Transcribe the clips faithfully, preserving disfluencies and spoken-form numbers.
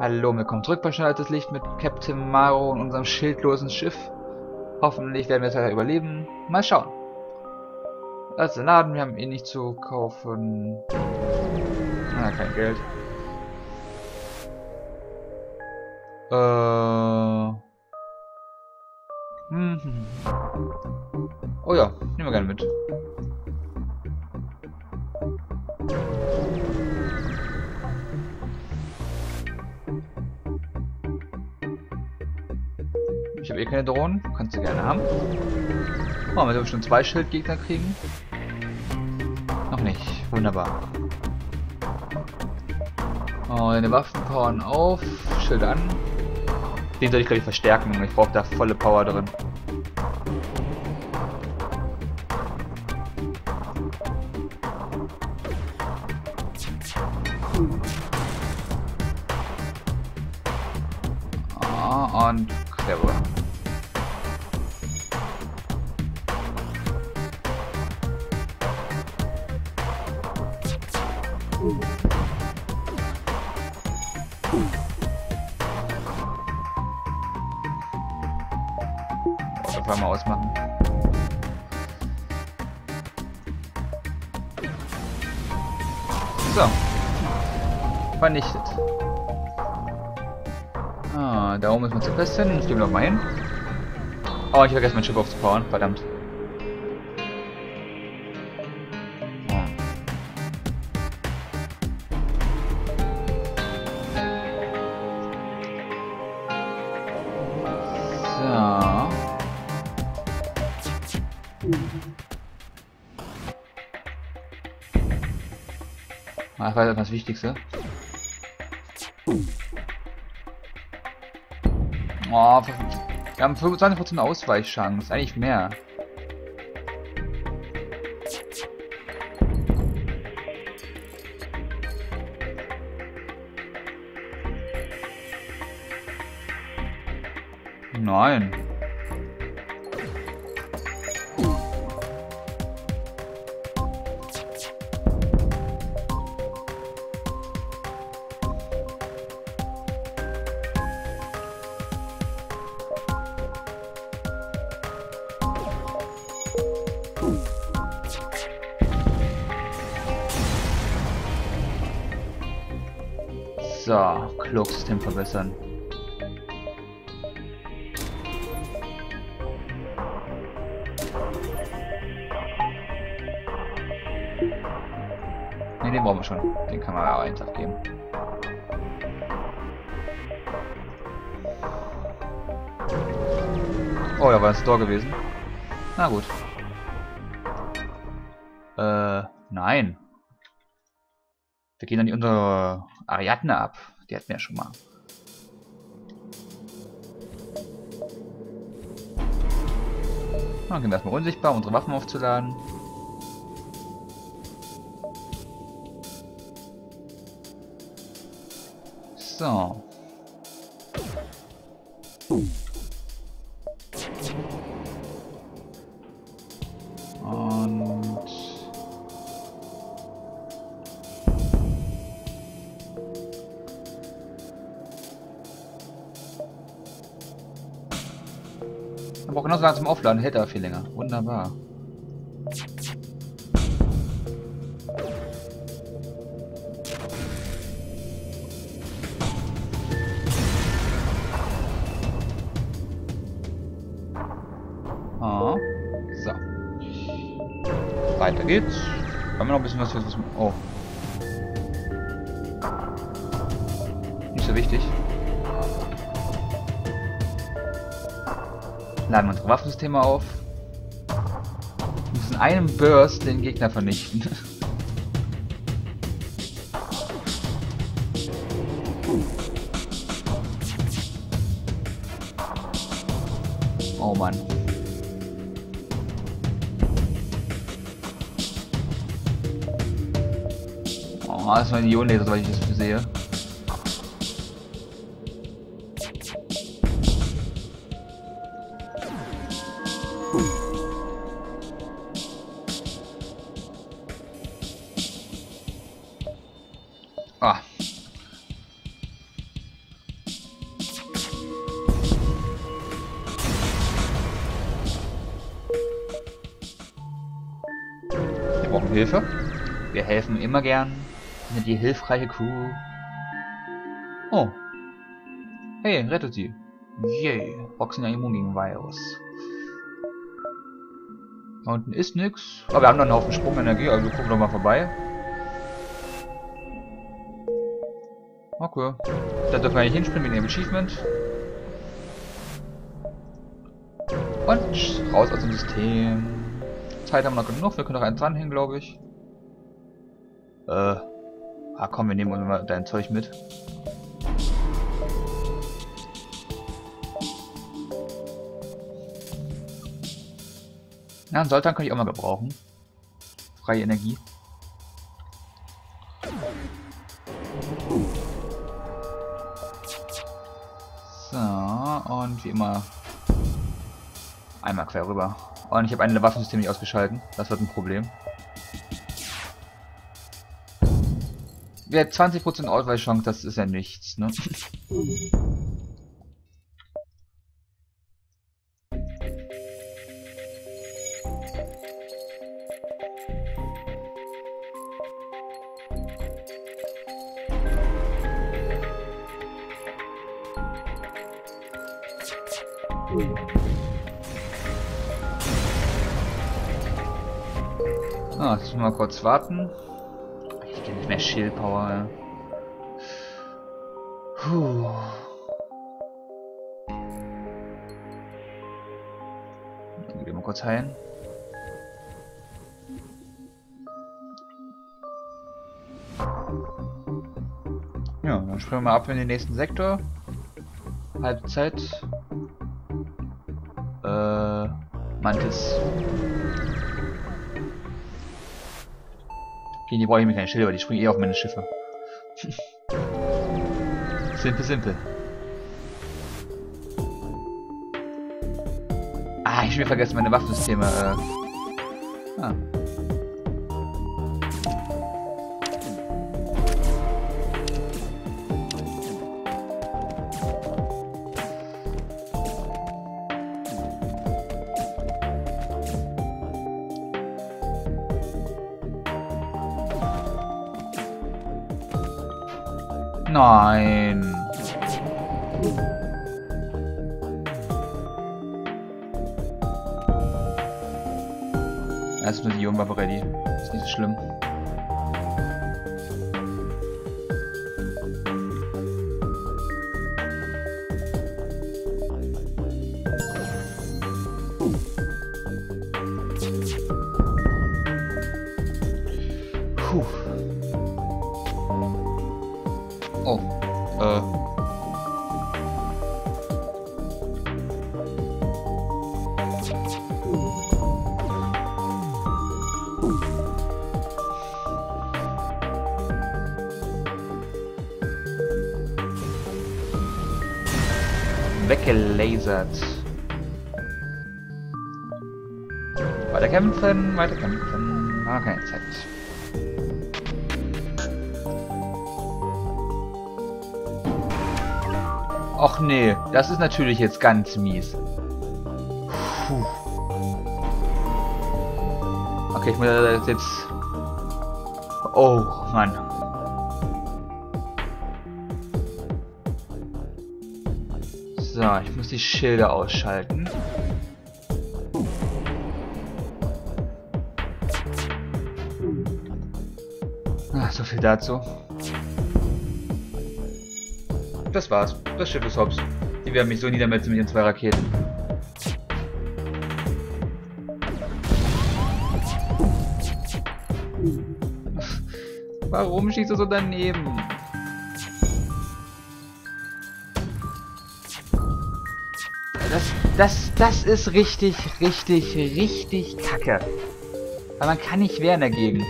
Hallo, willkommen zurück bei Schnell das Licht mit Captain Maro und unserem schildlosen Schiff. Hoffentlich werden wir es ja überleben. Mal schauen. Also Laden, wir haben eh nicht zu kaufen. Ah, kein Geld. Äh. Hm. Oh ja, nehmen wir gerne mit. Ich habe eh keine Drohnen. Kannst du gerne haben. Oh, wir haben schon zwei Schildgegner kriegen. Noch nicht. Wunderbar. Oh, deine Waffen powern auf. Schild an. Den soll ich glaube ich verstärken. Ich brauche da volle Power drin. Oh, und clever. Das mal ausmachen. So. Vernichtet. Ah, da oben ist man zu fest hin. Ich gehe noch mal hin. Oh, ich vergesse mein Schiff aufzubauen. Verdammt. Das war das Wichtigste. Oh, wir haben fünfundzwanzig Prozent Ausweichchance. Eigentlich mehr. Nein. So, Cloak-System verbessern. Ne, den brauchen wir schon. Den kann man auch einfach geben. Oh, da war ein Store gewesen. Na gut. Äh, nein. Wir gehen dann die unsere Ariadne ab. Die hatten wir ja schon mal. Dann gehen wir erstmal unsichtbar, unsere Waffen aufzuladen. So. Und man braucht genauso lange zum Aufladen, hält er viel länger. Wunderbar. Ah. So. Weiter geht's. Haben wir noch ein bisschen was für das. Oh. Nicht so wichtig. Laden wir unsere Waffensysteme auf. Wir müssen einem Burst den Gegner vernichten. Oh Mann. Oh, das ist ein Ionenlaser, soweit ich das sehe. Ah. Um Hilfe. Wir helfen immer gern. Wir sind die hilfreiche Crew. Oh. Hey, rettet sie. Yay. Boxen ja immun gegen Virus. Da unten ist nix. Aber wir haben noch einen Haufen Sprungenergie, also gucken wir doch mal vorbei. Okay. Da dürfen wir nicht hinspringen mit dem Achievement. Und raus aus dem System. Zeit haben wir noch genug, wir können noch einen dranhängen, glaube ich. Äh. Ah komm, wir nehmen uns mal dein Zeug mit. Ja, einen Soltan kann ich auch mal gebrauchen. Freie Energie. So, und wie immer einmal quer rüber. Und ich habe ein Waffensystem nicht ausgeschalten. Das wird ein Problem. Wir zwanzig Prozent Ausweichchance, das ist ja nichts, ne? Ah, jetzt müssen wir mal kurz warten. Ich kriege nicht mehr Shield-Power. Ja. Puh. Dann gehen wir mal kurz heilen. Ja, dann springen wir mal ab in den nächsten Sektor. Halbzeit. Äh, Mantis. Okay, die brauche ich mir keine Schilder, aber die springen eh auf meine Schiffe. Simpel, simpel. Ah, ich will vergessen meine Waffensysteme. Äh. Ah. Nein. Erst nur die Ionenwaffe ready. Ist nicht so schlimm. Puh. Oh, äh. Weggelasert. Weiter kämpfen, weiter kämpfen. Ah, keine Zeit. Och nee, das ist natürlich jetzt ganz mies. Puh. Okay, ich muss das jetzt... Oh, Mann. So, ich muss die Schilder ausschalten. Ah, so viel dazu. Das war's. Das Schiff ist hops. Die werden mich so niedermetzen mit ihren zwei Raketen. Warum schießt du so daneben? Das, das, das ist richtig, richtig, richtig kacke. Weil man kann nicht wehren dagegen.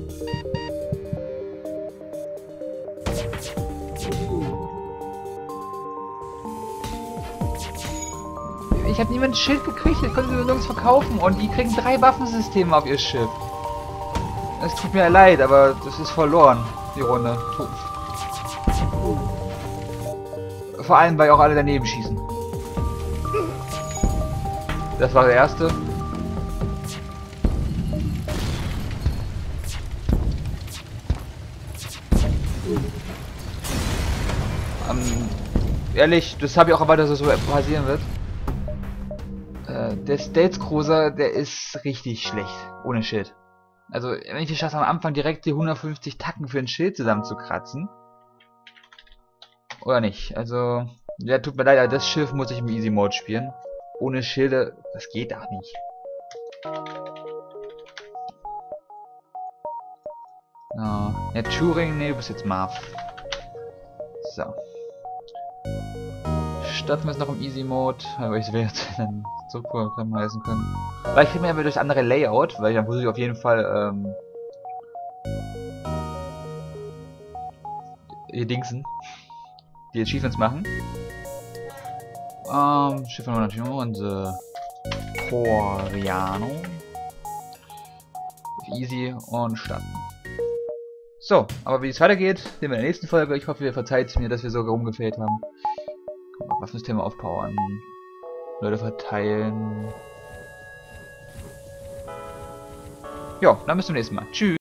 Ich habe niemand ein Schild gekriegt, ich konnte sie nirgends verkaufen und die kriegen drei Waffensysteme auf ihr Schiff. Es tut mir leid, aber das ist verloren, die Runde. Vor allem, weil auch alle daneben schießen. Das war der erste. Ähm, ehrlich, das habe ich auch erwartet, dass das so passieren wird. Äh, der States Cruiser, der ist richtig schlecht. Ohne Schild. Also, wenn ich es schaffe, am Anfang direkt die hundertfünfzig Tacken für ein Schild zusammenzukratzen. Oder nicht? Also, ja, tut mir leid, aber das Schiff muss ich im Easy Mode spielen. Ohne Schilde, das geht auch nicht. Ja, ja Turing, nee, du bist jetzt Marv. So. Starten wir es noch im Easy Mode, aber ich werde dann zurückkommen heißen können. Vielleicht kriegen wir aber durch andere Layout, weil dann muss ich auf jeden Fall ähm, hier Dingsen, die Achievements machen. Ähm, Schiff haben wir natürlich noch unser Coriano. Easy und starten. So, aber wie es weitergeht, sehen wir in der nächsten Folge. Ich hoffe, ihr verzeiht mir, dass wir so rumgefehlt haben. Waffensysteme aufbauen. Leute verteilen. Ja, dann bis zum nächsten Mal. Tschüss.